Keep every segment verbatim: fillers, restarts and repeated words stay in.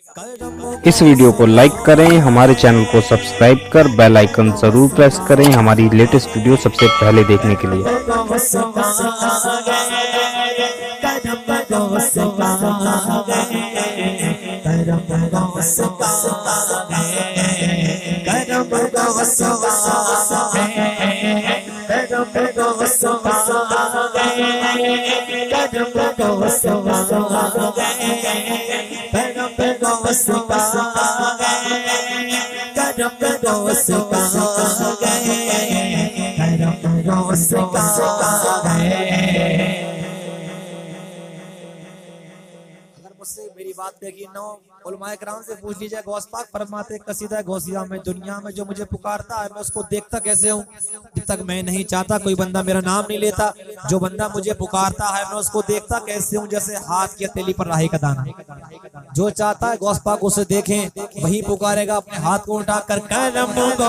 इस वीडियो को लाइक करें, हमारे चैनल को सब्सक्राइब कर बेल आइकन जरूर प्रेस करें हमारी लेटेस्ट वीडियो सबसे पहले देखने के लिए। मुझसे मेरी बात देखी नो उलमाए कराम से पूछ लीजिए, गौस पाक फरमाते कसीदा गौसिया में दुनिया में जो मुझे पुकारता है मैं उसको देखता कैसे हूँ। जब तक मैं नहीं चाहता कोई बंदा मेरा नाम नहीं लेता, जो बंदा मुझे पुकारता है मैं उसको देखता कैसे हूँ, जैसे हाथ की हथेली पर राही का दाना। जो चाहता है गौस पाक उसे देखें वही पुकारेगा अपने हाथ को उठाकर करम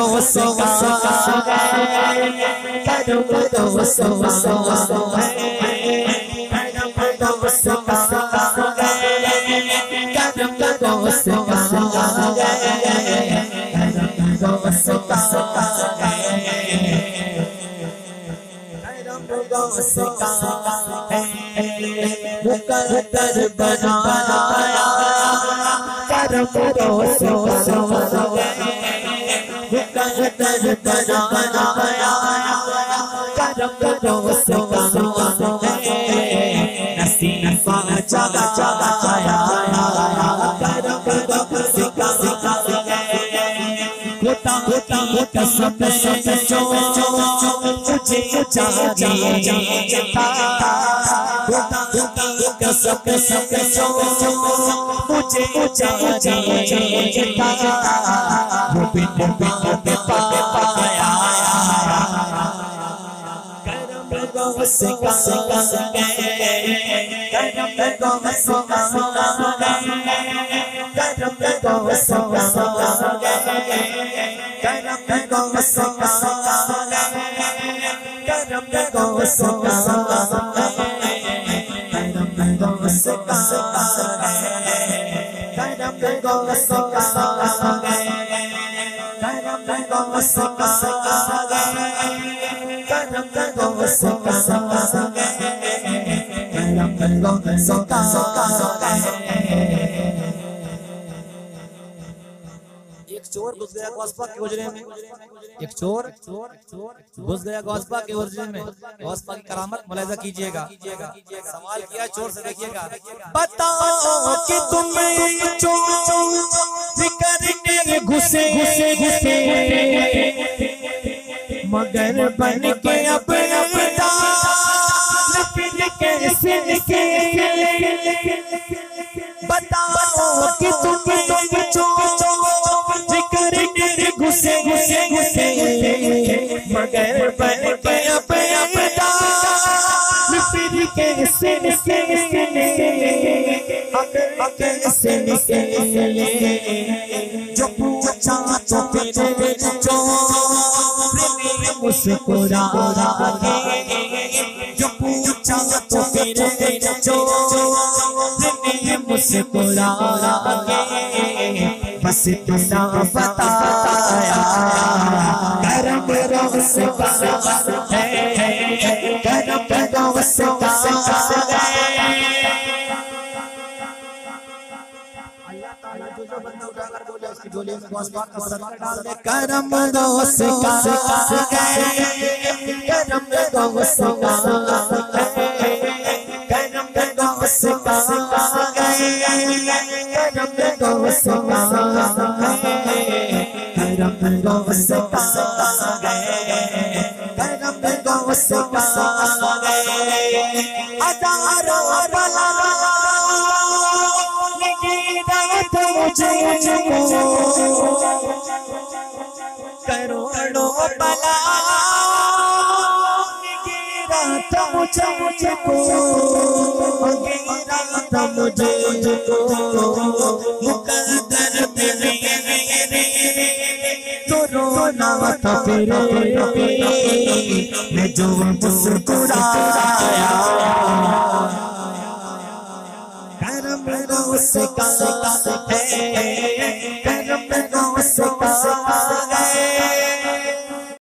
मुकद्दर बनाया करम रोसे मुकद्दर बनाया करम रोसे नसीबा जगा जगाया करम रोसे होता होता होता सब सब जो मुझे चाहिए होता होता सब सब जो मुझे चाहिए वो बिन बिन पाया करम रोसे करम रोसे करम रोसे एक चोर घुस गया गौसपा के हुजरे में, एक चोर घुस गया गौसपा के हुजरे में। गौसपा की करामत मुलाहिजा कीजिएगा। सवाल किया चोर से, देखिएगा। बताओ कि तुम चोर करके घुसे घुसे घुसे मगर बन के अब कैसे बताओ कि तुम घुसे घुसे घुसे मगर बन के अब फिर कैसे कैसे जो पूछा तो फिर जो मुस्कुरा जो पूछा तो फिर जो मुस्कुरा बस इतना बताया करम रोसे करम रोसे अल्लाह ताला जो जो बंदा उठाकर बोले उसकी झोली में गौस पाक का सदका डाल दे। करम रोसे करम रोसे करम रोसे करोड़ों बला मुझे मुझको मुझे मुकद्दर मेरे तो रोना था फिर मैं जो मुस्कुराया करम रोसे का पैर में